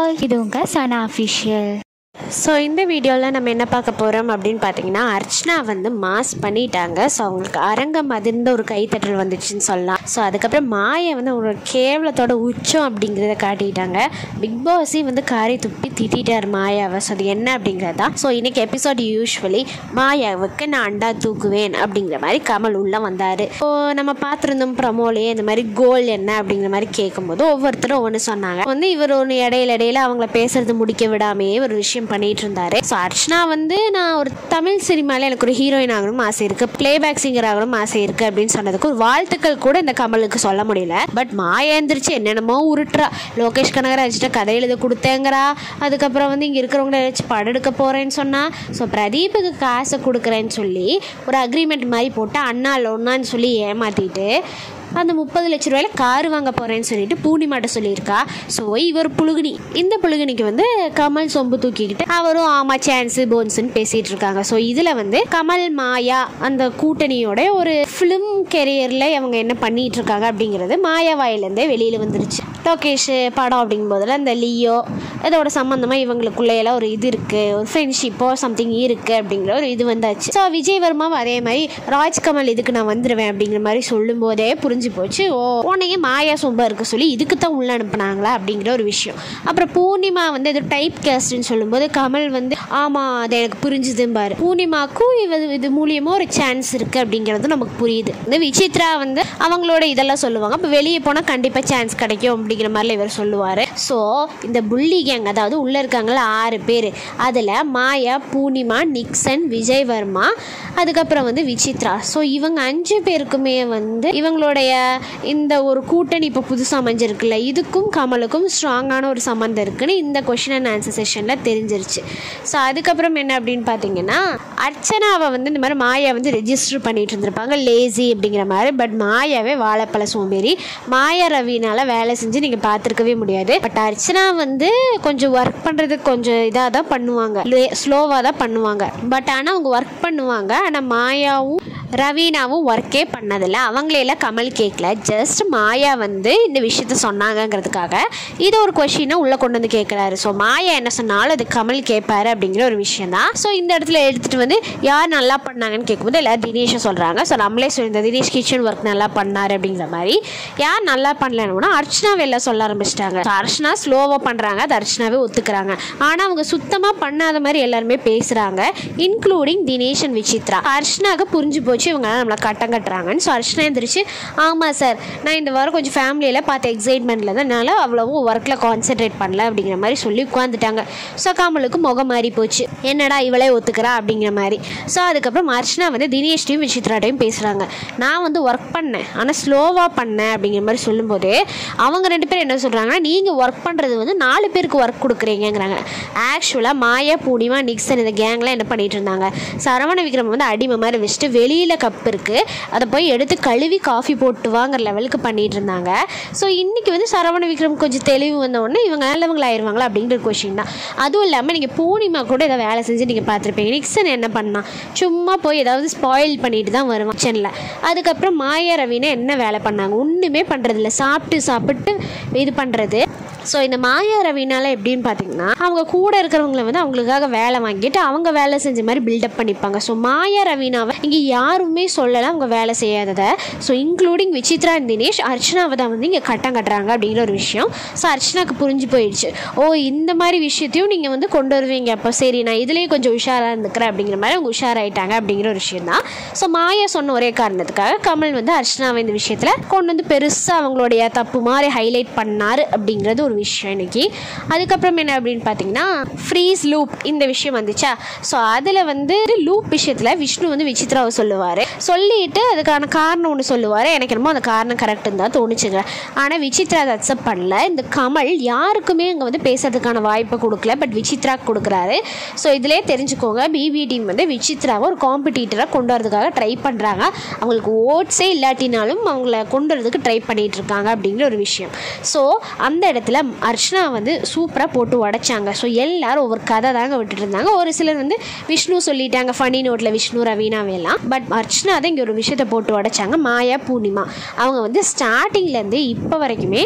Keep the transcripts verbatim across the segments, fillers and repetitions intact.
All, இது உங்கள் சனா official. So இந்த வீடியோவில் நம்ம என்ன பார்க்க போகிறோம் அப்படின்னு பார்த்தீங்கன்னா, அர்ச்சனா வந்து மாஸ் பண்ணிட்டாங்க. ஸோ அவங்களுக்கு அரங்கம் அதிர்ந்த ஒரு கைத்தட்டல் வந்துச்சுன்னு சொல்லலாம். ஸோ அதுக்கப்புறம் மாயை வந்து ஒரு கேவலத்தோட உச்சம் அப்படிங்கிறத காட்டிட்டாங்க. பிக் பாஸே வந்து காரை துப்பி திட்டார் மாயாவை. ஸோ அது என்ன அப்படிங்கிறதா. ஸோ இன்றைக்கி எபிசோட் யூஸ்வலி மாயாவுக்கு நான் அண்டா தூக்குவேன் அப்படிங்கிற மாதிரி கமல் உள்ளே வந்தார். ஸோ நம்ம பார்த்துருந்தோம் ப்ரமோலே இந்த மாதிரி கோல் என்ன அப்படிங்கிற மாதிரி கேட்கும்போது ஒவ்வொருத்தரும் ஒவ்வொன்று சொன்னாங்க. வந்து இவர் ஒன்று இடையில இடையில அவங்கள பேசுறது முடிக்க விடாமையே ஒரு விஷயம் பண்ணிட்டு இருந்தாரு. ஸோ அர்ச்சனா வந்து நான் ஒரு தமிழ் சினிமாவில் எனக்கு ஒரு ஹீரோயின் ஆகணும் ஆசை இருக்கு, பிளேபேக் சிங்கர் ஆகணும் ஆசை இருக்கு அப்படின்னு சொன்னதுக்கு ஒரு வாழ்த்துக்கள் கூட இந்த கமலுக்கு சொல்ல முடியல. பட் மாயா எந்திரிச்சு என்னென்னமோ உருட்டுறா. லோகேஷ் கனகராஜ்கிட்ட கதை எழுத கொடுத்தேங்கிறா. அதுக்கப்புறம் வந்து இங்கே இருக்கிறவங்கள வச்சு படம் எடுக்க போறேன்னு சொன்னா. ஸோ பிரதீப்புக்கு காசை கொடுக்குறேன்னு சொல்லி ஒரு அக்ரிமெண்ட் மாதிரி போட்டு அண்ணா லொன்னான்னு சொல்லி ஏமாத்திட்டு அந்த முப்பது லட்ச ரூபாயில கார் வாங்க போறேன்னு சொல்லிட்டு பூர்ணிமாட்ட சொல்லியிருக்கா. ஸோ இவர் புழுகினி. இந்த புழுகினிக்கு வந்து கமல் சொம்பு தூக்கிக்கிட்டு அவரும் ஆமா சான்ஸ் போன்ஸ்ன்னு பேசிட்டு இருக்காங்க. ஸோ இதுல வந்து கமல் மாயா அந்த கூட்டணியோட ஒரு ஃபிலிம் கெரியர்ல அவங்க என்ன பண்ணிட்டு இருக்காங்க அப்படிங்கிறது மாயா வாயிலேருந்தே வெளியில வந்துருச்சு. லோகேஷ் படம் அப்படிங்கும் போதுல அந்த லியோ இதோட சம்பந்தமா இவங்களுக்குள்ளையெல்லாம் ஒரு இது இருக்கு, ஒரு ஃப்ரெண்ட்ஷிப்போ சம்திங் இருக்கு அப்படிங்கிற ஒரு இது வந்தாச்சு. ஸோ விஜய் வர்மாவும் அதே மாதிரி ராஜ்கமல் இதுக்கு நான் வந்துடுவேன் அப்படிங்கிற மாதிரி சொல்லும் போதே புரிஞ்சு போச்சு. ஓ உன்னையே மாயா சொம்பா இருக்க சொல்லி இதுக்கு தான் உள்ள அனுப்புனாங்களா அப்படிங்கிற ஒரு விஷயம். அப்புறம் பூர்ணிமா வந்து இது டைப் கேஸ்ட்னு சொல்லும்போது கமல் வந்து ஆமா அது எனக்கு புரிஞ்சுதுன்னு பாரு. பூர்ணிமாக்கும் இது இது மூலியமா ஒரு சான்ஸ் இருக்கு அப்படிங்கிறது நமக்கு புரியுது. இந்த விசித்ரா வந்து அவங்களோட இதெல்லாம் சொல்லுவாங்க. இப்போ வெளியே போனால் கண்டிப்பாக சான்ஸ் கிடைக்கும் அப்படிங்கிற மாதிரில இவர் சொல்லுவார். ஸோ இந்த புள்ளி கேங் அதாவது உள்ள இருக்காங்கள ஆறு பேர், அதில் மாயா, பூர்ணிமா, நிக்சன், விஜய் வர்மா, அதுக்கப்புறம் வந்து விசித்ரா. ஸோ இவங்க அஞ்சு பேருக்குமே வந்து இவங்களுடைய இந்த ஒரு கூட்டணி இப்போ புதுசாக அமைஞ்சிருக்குல்ல, இதுக்கும் கமலுக்கும் ஸ்ட்ராங்கான ஒரு சம்மந்தம் இருக்குன்னு இந்த கொஷின் அண்ட் ஆன்சர் செஷனில் தெரிஞ்சிருச்சு. ஸோ அதுக்கப்புறம் என்ன அப்படின்னு பார்த்தீங்கன்னா, அர்ச்சனாவை வந்து இந்த மாதிரி மாயா வந்து ரெஜிஸ்டர் பண்ணிட்டு இருந்திருப்பாங்க லேசி அப்படிங்கிற மாதிரி. பட் மாயாவே வாழைப்பழ சோம்பேறி. மாயா ரவினால வேலை செஞ்சு நீங்கள் பார்த்துருக்கவே முடியாது. பட் அர்ச்சனா வந்து கொஞ்சம் ஒர்க் பண்ணுறதுக்கு கொஞ்சம் இதாக தான் பண்ணுவாங்க, ஸ்லோவாக தான் பண்ணுவாங்க. பட் ஆனால் அவங்க ஒர்க் பண்ணுவாங்க. ஆனால் மாயாவும் ரவீனாவும் ஒர்க்கே பண்ணதில்லை. அவங்களெல்லாம் கமல் கேட்கல. ஜஸ்ட் மாயா வந்து இந்த விஷயத்த சொன்னாங்கங்கிறதுக்காக இதை ஒரு கொஷினை உள்ளே கொண்டு வந்து கேட்குறாரு. ஸோ மாயா என்ன சொன்னாலும் அது கமல் கேட்பாரு அப்படிங்கிற ஒரு விஷயம் தான். ஸோ இந்த இடத்துல எடுத்துகிட்டு வந்து யார் நல்லா பண்ணாங்கன்னு கேட்கும்போது எல்லாரும் தினேஷை சொல்கிறாங்க. ஸோ நம்மளே சொல்லியிருந்தோம் தினேஷ் கிச்சன் ஒர்க் நல்லா பண்ணார் அப்படிங்கிற மாதிரி. யார் நல்லா பண்ணலன்னா அர்ச்சனாவை எல்லாம் சொல்ல ஆரம்பிச்சிட்டாங்க. ஸோ அர்ச்சனா ஸ்லோவாக பண்ணுறாங்க, அது அர்ச்சனாவே ஒத்துக்கிறாங்க. ஆனால் அவங்க சுத்தமாக பண்ணாத மாதிரி எல்லாருமே பேசுகிறாங்க, இன்க்ளூடிங் தினேஷ் அண்ட் விசித்ரா. அர்ச்சனாவுக்கு புரிஞ்சு போச்சு இவங்க நம்மளை கட்டம் கட்டுறாங்கன்னு. ஸோ அர்ச்சனா எந்திரிச்சு ஆமாம் சார் நான் இந்த வாரம் கொஞ்சம் ஃபேமிலியில் பார்த்த எக்ஸைட்மெண்ட்டில் தான் என்னால் அவ்வளவும் ஒர்க்கில் கான்சென்ட்ரேட் பண்ணல அப்படிங்கிற மாதிரி சொல்லி உட்காந்துட்டாங்க. ஸோ கமலுக்கு முகம் மாறி போச்சு, என்னடா இவளே ஒத்துக்கிறா அப்படிங்கிற மாதிரி. ஸோ அதுக்கப்புறம் அர்ச்சனா வந்து தினேஷ்டையும் விசித்ராட்டையும் பேசுகிறாங்க. நான் வந்து ஒர்க் பண்ணேன் ஆனால் ஸ்லோவாக பண்ணேன் அப்படிங்கிற மாதிரி சொல்லும்போது அவங்க ரெண்டு பேரும் என்ன சொல்கிறாங்கன்னா, நீங்கள் ஒர்க் பண்ணுறது வந்து நாலு பேருக்கு ஒர்க் கொடுக்குறீங்கிறாங்க. ஆக்சுவலாக மாயா, பூர்ணிமா, நிக்சன் இந்த கேங்லாம் என்ன பண்ணிட்டு இருந்தாங்க, சரவண விக்ரம் வந்து அடிமை மாதிரி வச்சுட்டு வெளியில் கப் இருக்குது அதை போய் எடுத்து கழுவி காஃபி போட்டு வாங்குற லெவலுக்கு பண்ணிட்டு இருந்தாங்க. ஸோ இன்றைக்கி வந்து சரவண விக்ரம் கொஞ்சம் தெளிவு வந்த உடனே இவங்க நல்லவங்களா ஆயிடுவாங்களா அப்படிங்கிற ஒரு கொஷின் தான். அதுவும் இல்லாமல் நீங்கள் பூர்ணிமா கூட ஏதாவது வேலை செஞ்சு நீங்கள் பார்த்துருப்பீங்க. நிக்சன் என்ன பண்ணால் சும்மா போய் ஏதாவது ஸ்பாயில் பண்ணிட்டு தான் வருவான் கிச்சனில். அதுக்கப்புறம் மாயா ரவினா என்ன வேலை பண்ணாங்க, ஒன்றுமே பண்ணுறதில்ல, சாப்பிட்டு சாப்பிட்டு இது பண்ணுறது. ஸோ இந்த மாயா ரவினால எப்படின்னு பார்த்தீங்கன்னா அவங்க கூட இருக்கிறவங்களை வந்து அவங்களுக்காக வேலை வாங்கிட்டு அவங்க வேலை செஞ்ச மாதிரி பில்டப் பண்ணிப்பாங்க. ஸோ மாயா ரவினாவை இங்கே யாருமே சொல்லலை அவங்க வேலை செய்யாததை. So including Vichitra and Dinesh அர்ச்சனாவை தான் வந்து இங்கே கட்டம் கட்டுறாங்க அப்படிங்கிற ஒரு விஷயம். ஸோ அர்ச்சனாவுக்கு புரிஞ்சு போயிடுச்சு, ஓ இந்த மாதிரி விஷயத்தையும் நீங்கள் வந்து கொண்டு வருவீங்க, அப்போ சரி நான் இதுலேயும் கொஞ்சம் உஷாராக இருந்துக்கிறேன் அப்படிங்கிற மாதிரி அவங்க உஷாராயிட்டாங்க அப்படிங்கிற ஒரு விஷயம் தான். ஸோ மாயா சொன்ன ஒரே காரணத்துக்காக கமல் வந்து அர்ச்சனாவை இந்த விஷயத்தில் கொண்டு வந்து பெருசாக அவங்களுடைய தப்பு மாதிரி ஹைலைட் பண்ணார் அப்படிங்கிறது ஒரு விஷயம் இன்னைக்கு. அதுக்கப்புறம் என்ன அப்படின்னு பார்த்தீங்கன்னா ஃப்ரீஸ் லூப் இந்த விஷயம் வந்துச்சா. ஸோ அதில் வந்து லூப் விஷயத்தில் விஷ்ணு வந்து விசித்ராவை சொல்லுவார், சொல்லிட்டு அதுக்கான காரணம் ஒன்று சொல்லுவார். எனக்கு என்னமோ அந்த காரணம் கரெக்டுன்னு தான் தோணுச்சுங்க. ஆனால் விசித்ரா அதை அக்செப்ட் பண்ணல. இந்த கமல் யாருக்குமே அங்கே வந்து பேசுறதுக்கான வாய்ப்பை கொடுக்கல, பட் விசித்ராக்கு கொடுக்குறாரு. ஸோ இதிலே தெரிஞ்சுக்கோங்க, பிபி டீம் வந்து விசித்ராவை ஒரு காம்படிட்டராக கொண்டு வரதுக்காக ட்ரை பண்ணுறாங்க. அவங்களுக்கு ஓட்ஸே இல்லாட்டினாலும் அவங்கள கொண்டு வரதுக்கு ட்ரை பண்ணிட்டு இருக்காங்க அப்படிங்கிற ஒரு விஷயம். ஸோ அந்த இடத்துல அர்ச்சனா வந்து சூப்பராக போட்டு உடைச்சாங்க. ஸோ எல்லாரும் ஒவ்வொரு கதை தாங்க விட்டுட்டு இருந்தாங்க. ஒரு சிலர் வந்து விஷ்ணு சொல்லிட்டாங்க ஃபனி நோட்டில் விஷ்ணு ரவீனாவெல்லாம். பட் அர்ச்சனா தான் இங்கே ஒரு விஷயத்தை போட்டு உடைச்சாங்க. மாயா, பூர்ணிமா அவங்க வந்து ஸ்டார்டிங்லேருந்து இப்போ வரைக்குமே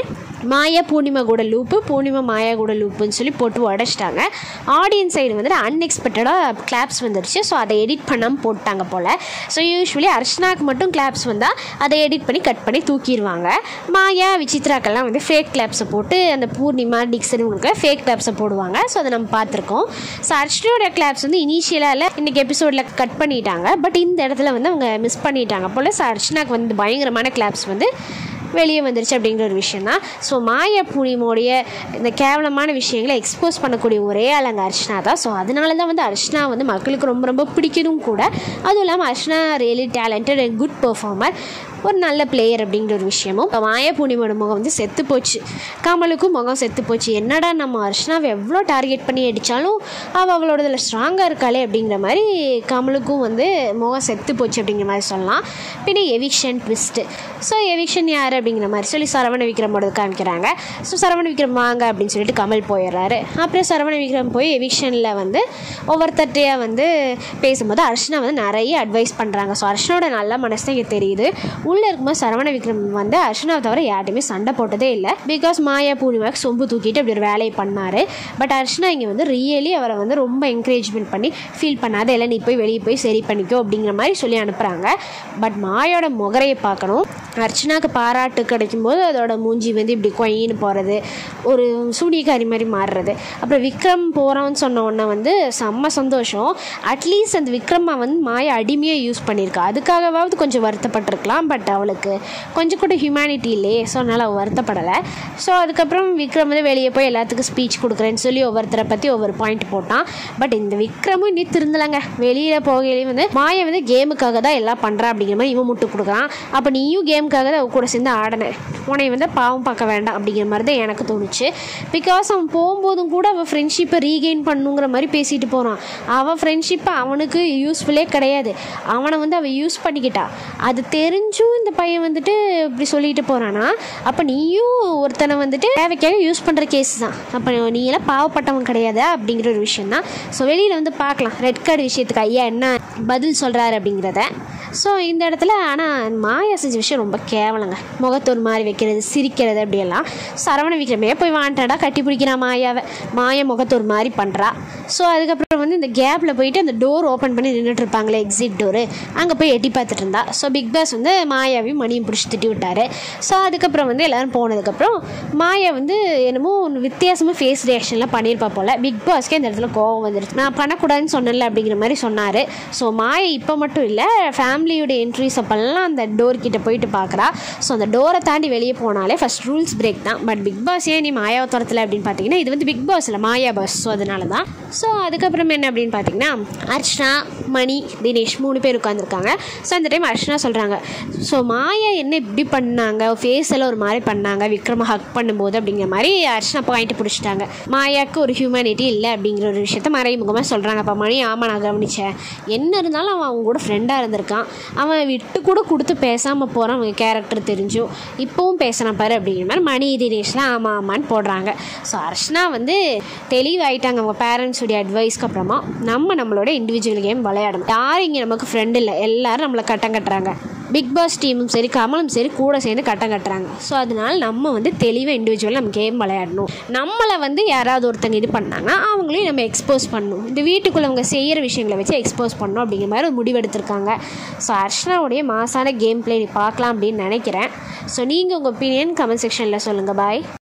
மாயா பூர்ணிமா கூட லூப்பு, பூர்ணிமா மாயா கூட லூப்புன்னு சொல்லி போட்டு உடச்சிட்டாங்க. ஆடியன்ஸ் சைடு வந்துட்டு அன்எக்ஸ்பெக்டடாக கிளாப்ஸ் வந்துடுச்சு. ஸோ அதை எடிட் பண்ணாமல் போட்டாங்க போல். ஸோ யூஸ்வலி அர்ச்சனாக்கு மட்டும் கிளாப்ஸ் வந்தால் அதை எடிட் பண்ணி கட் பண்ணி தூக்கிடுவாங்க. மாயா விசித்ராக்கெல்லாம் வந்து ஃபேக் கிளாப்ஸை போட்டு அந்த பூர்ணிமா டிக்சன் உங்களுக்கு ஃபேக் கிளாப்ஸை போடுவாங்க. ஸோ அதை நம்ம பார்த்துருக்கோம். ஸோ அர்ச்சனோட கிளாப்ஸ் வந்து இனிஷியலாக இல்லை இன்றைக்கி எபிசோடில் கட் பண்ணிட்டாங்க. பட் இந்த இடத்துல வந்து அவங்க மிஸ் பண்ணிட்டாங்க போல். ஸோ அர்ச்சனாக்கு வந்து பயங்கரமான கிளாப்ஸ் வந்து வெளியே வந்துருச்சு அப்படிங்கிற ஒரு விஷயம் தான். ஸோ மாயா பூர்ணிமாவுடைய இந்த கேவலமான விஷயங்களை எக்ஸ்போஸ் பண்ணக்கூடிய ஒரே ஆள் அங்கே அர்ச்சனா தான். ஸோ அதனால தான் வந்து அர்ச்சனா வந்து மக்களுக்கு ரொம்ப ரொம்ப பிடிக்கணும் கூட. அதுவும் இல்லாமல் Archana really talented and good performer, ஒரு நல்ல பிளேயர் அப்படிங்கிற ஒரு விஷயமும். இப்போ மாயா பூர்ணிமாவோட முகம் வந்து செத்து போச்சு, கமலுக்கும் முகம் செத்து போச்சு. என்னடா நம்ம அர்ச்சனாவை எவ்வளோ டார்கெட் பண்ணி அடித்தாலும் அவள் அவளோட இதில் ஸ்ட்ராங்காக இருக்காளே அப்படிங்கிற மாதிரி கமலுக்கும் வந்து முகம் செத்து போச்சு அப்படிங்கிற மாதிரி சொல்லலாம். பின்ன எவிக்ஷன் ட்விஸ்ட்டு. ஸோ எவிக்ஷன் யார் அப்படிங்கிற மாதிரி சொல்லி சரவண விக்ரமோட காமிக்கிறாங்க. ஸோ சரவண விக்ரம் வாங்க அப்படின்னு சொல்லிட்டு கமல் போயிடுறாரு. அப்புறம் சரவண விக்ரம் போய் எவிக்ஷனில் வந்து ஒவ்வொருத்தட்டையாக வந்து பேசும்போது அர்ச்சனா வந்து நிறைய அட்வைஸ் பண்ணுறாங்க. ஸோ அர்ச்சனோட நல்ல மனசு தான் இங்கே தெரியுது. உள்ளே இருக்கும்போது சரவண விக்ரம் வந்து அர்ச்சனாவை தவிர யார்ட்டையுமே சண்டை போட்டதே இல்லை. பிகாஸ் மாயா பூர்ணிமாவுக்கு சொம்பு தூக்கிட்டு அப்படி ஒரு வேலையை பண்ணார். பட் அர்ச்சனா இங்கே வந்து ரியலி அவரை வந்து ரொம்ப என்கரேஜ்மெண்ட் பண்ணி ஃபீல் பண்ணாத இல்லை நீ போய் வெளியே போய் சரி பண்ணிக்கோ அப்படிங்கிற மாதிரி சொல்லி அனுப்புகிறாங்க. பட் மாயோட முகரையை பார்க்கணும். அர்ச்சனாவுக்கு பாராட்டு கிடைக்கும்போது அதோட மூஞ்சி வந்து இப்படி கொயின்னு போகிறது, ஒரு சூனியக்காரி மாதிரி மாறுறது. அப்புறம் விக்ரம் போகிறான்னு சொன்ன உடனே வந்து செம்ம சந்தோஷம். அட்லீஸ்ட் அந்த விக்ரமா வந்து மாயா அடிமையாக யூஸ் பண்ணியிருக்கா, அதுக்காகவாவது கொஞ்சம் வருத்தப்பட்டிருக்கலாம். பட் அவளுக்கு கொஞ்சம் கூட ஹியூமனிட்டி இல்லையே. ஸோ அதனால் அவள் வருத்தப்படலை. ஸோ அதுக்கப்புறம் விக்ரம் வந்து வெளியே போய் எல்லாத்துக்கும் ஸ்பீச் கொடுக்குறேன்னு சொல்லி ஒவ்வொருத்தரை பற்றி ஒவ்வொரு பாயிண்ட் போட்டான். பட் இந்த விக்ரமும் இன்னும் திருந்தலைங்க. வெளியில் போகையிலேயும் வந்து மாயா வந்து கேமுக்காக தான் எல்லாம் பண்ணுறா அப்படிங்கிற மாதிரி இவன் முட்டு கொடுக்குறான். அப்போ நீயும் கேமுக்காக தான் அவ கூட சேர்ந்து ஆடினேன், உன்னை வந்து பாவம் பார்க்க வேண்டாம் அப்படிங்கிற மாதிரி தான் எனக்கு தோணுச்சு. பிகாஸ் அவன் போகும்போதும் கூட அவள் ஃப்ரெண்ட்ஷிப்பை ரீகெயின் பண்ணுங்கிற மாதிரி பேசிட்டு போகிறான். அவள் ஃப்ரெண்ட்ஷிப்பை அவனுக்கு யூஸ்ஃபுல்லே கிடையாது, அவனை வந்து அவள் யூஸ் பண்ணிக்கிட்டா. அது தெரிஞ்சும் இந்த பையன் வந்துட்டு இப்படி சொல்லிட்டு போகிறானா, அப்போ நீயும் ஒருத்தனை வந்துட்டு தேவைக்காக யூஸ் பண்ணுற கேஸ் தான். அப்போ நீ எல்லாம் பாவப்பட்டவன் கிடையாது அப்படிங்கிற ஒரு விஷயம் தான். ஸோ வெளியில் வந்து பார்க்கலாம் ரெட் கார்டு விஷயத்துக்கு ஐயா என்ன பதில் சொல்கிறாரு அப்படிங்கிறத. ஸோ இந்த இடத்துல ஆனால் மாயா செஞ்ச விஷயம் ரொம்ப கேவலங்க. முகத்தொரு மாதிரி வைக்கிறது, சிரிக்கிறது அப்படியெல்லாம். சரவண விக்ரமே போய் வாண்டடாக கட்டி பிடிக்கிறான் மாயாவை. மாயா முகத்தொரு மாதிரி பண்ணுறா. ஸோ அதுக்கப்புறம் வந்து இந்த கேப்பில் போயிட்டு அந்த டோர் ஓப்பன் பண்ணி நின்றுட்டு இருப்பாங்களே, எக்ஸிட் டோரு, அங்கே போய் எட்டி பார்த்துட்டு இருந்தா. ஸோ பிக் பாஸ் வந்து மாயாவையும் மணியும் பிடிச்சி திட்டி விட்டார். ஸோ அதுக்கப்புறம் வந்து எல்லோரும் போனதுக்கப்புறம் மாயா வந்து என்னமோ ஒன்று வித்தியாசமாக ஃபேஸ் ரியாக்ஷன்லாம் பண்ணியிருப்பா போல். பிக் பாஸ்க்கே இந்த இடத்துல கோவம் வந்துடுச்சு. நான் பண்ணக்கூடாதுன்னு சொன்னல அப்படிங்கிற மாதிரி சொன்னார். ஸோ மாயா இப்போ மட்டும் இல்லை, ஃபேமிலியோட என்ட்ரிஸ் அப்போல்லாம் அந்த டோர் கிட்ட போயிட்டு பார்க்குறா. ஸோ அந்த டோரை தாண்டி வெளியே போனாலே ஃபஸ்ட் ரூல்ஸ் பிரேக் தான். பட் பிக் பாஸ் ஏன் நீ மாயாவை துரத்தில் அப்படின்னு பார்த்தீங்கன்னா இது வந்து பிக் பாஸ் இல்லை, மாயா பாஸ். ஸோ அதனால தான். ஸோ அதுக்கப்புறம் என்ன அப்படின்னு பார்த்தீங்கன்னா அர்ச்சனா, மணி, தினேஷ் மூணு பேர் உட்காந்துருக்காங்க. ஸோ அந்த டைம் அர்ச்சனா சொல்கிறாங்க, ஸோ மாயா என்ன இப்படி பண்ணாங்க, ஃபேஸ் எல்லாம் ஒரு மாதிரி பண்ணாங்க விக்ரம ஹக் பண்ணும்போது அப்படிங்கிற மாதிரி அர்ச்சனா பாயிண்ட் பிடிச்சிட்டாங்க. மாயாவுக்கு ஒரு ஹியூமனிட்டி இல்லை அப்படிங்கிற ஒரு விஷயத்த மறைமுகமாக சொல்கிறாங்க. அப்போ மணி ஆமாம் நான் கவனித்தேன், என்ன இருந்தாலும் அவன் அவங்க கூட ஃப்ரெண்டாக இருந்திருக்கான், அவன் விட்டு கூட கொடுத்து பேசாமல் போகிறான், அவங்க கேரக்டர் தெரிஞ்சும் இப்போவும் பேசுகிறான் பாரு அப்படிங்கிற மாதிரி மணி தினேஷ்லாம் ஆமாம் ஆமான்னு போடுறாங்க. ஸோ அர்ச்சனா வந்து தெளிவாயிட்டாங்க அவங்க பேரண்ட்ஸுடைய அட்வைஸ்க்கு அப்புறமா. நம்ம நம்மளோட இண்டிவிஜுவல் கேம் விளையாடணும். யாரும் இங்கே நமக்கு ஃப்ரெண்ட் இல்லை, எல்லோரும் நம்மளை கட்டம் கட்டுறாங்க. பிக் பாஸ் டீமும் சரி கமலும் சரி கூட சேர்ந்து கட்டம் கட்டுறாங்க. ஸோ அதனால நம்ம வந்து தெளிவாக இண்டிவிஜுவலாக நம்ம கேம் விளையாடணும். நம்மளை வந்து யாராவது ஒருத்தங்க இது பண்ணாங்கன்னா அவங்களையும் நம்ம எக்ஸ்போஸ் பண்ணணும். இந்த வீட்டுக்குள்ளே அவங்க செய்கிற விஷயங்களை வச்சு எக்ஸ்போஸ் பண்ணணும் அப்படிங்கிற மாதிரி ஒரு முடிவெடுத்திருக்காங்க. ஸோ அர்ச்சனாவுடைய மாசான கேம் பிளே பார்க்கலாம் அப்படின்னு நினைக்கிறேன். ஸோ நீங்கள் உங்கள் ஒப்பீனியன் கமெண்ட் செக்ஷனில் சொல்லுங்கள். பாய்.